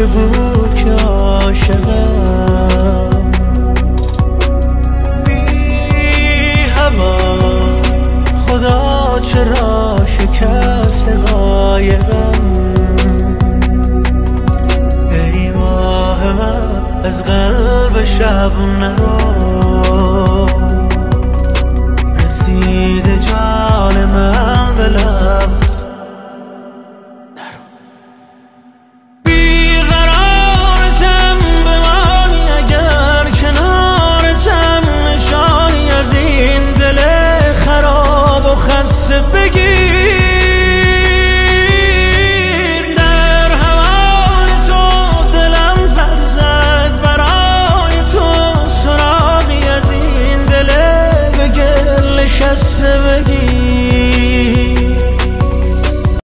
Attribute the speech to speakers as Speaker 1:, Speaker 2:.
Speaker 1: که بود که عاشقم بی هوا خدا چرا شکست قایقم ای ماه من از قلب شب نرو رسید جان